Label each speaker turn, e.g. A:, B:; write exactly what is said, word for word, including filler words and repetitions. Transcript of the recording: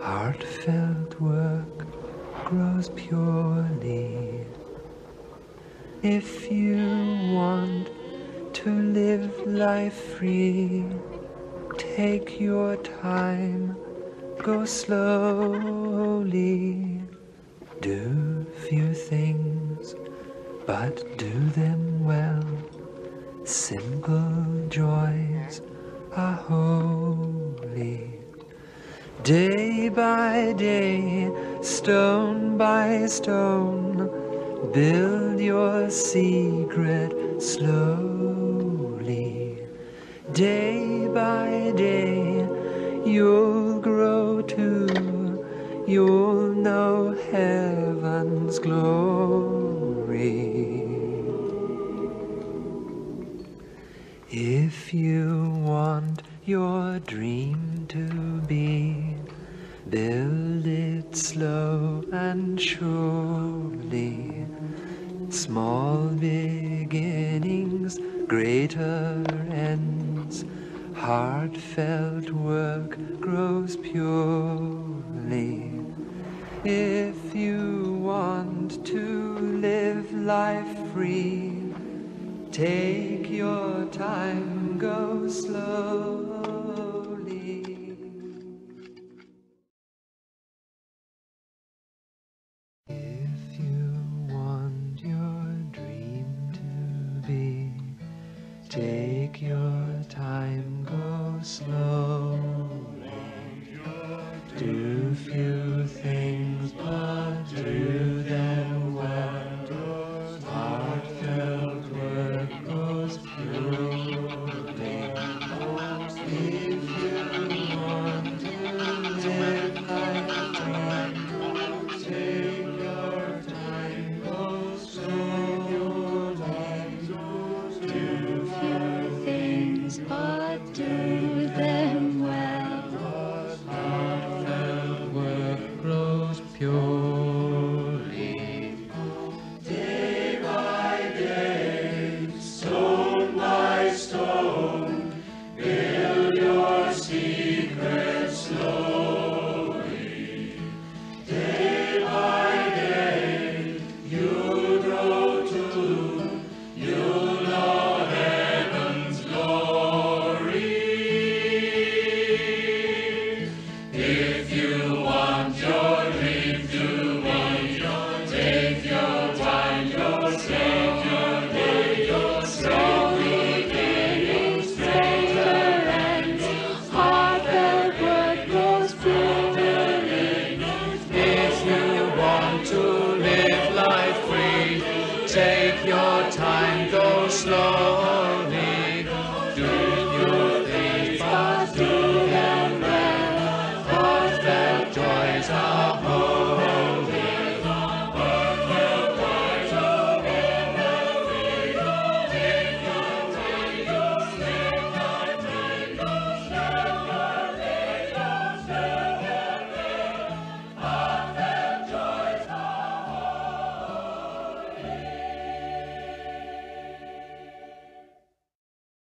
A: Heartfelt work grows purely. If you want to live life free, take your time, go slowly. Do few things, but do them well. Simple joys are holy. Day by day, stone by stone, build your secret slowly. Day by day, you'll grow too, you'll know heaven's glory. If you want your dream to be, build it slow and surely. Small beginnings, greater ends. Heartfelt work grows purely. If you want to live life free, take your time, go slowly. If you want your dream to be, take your time, go slowly. Do few things, but do them well. Heartfelt work goes purely. If you want to live life free, take your time, go slowly. Do few things, but do them well. Heartfelt work grows pure.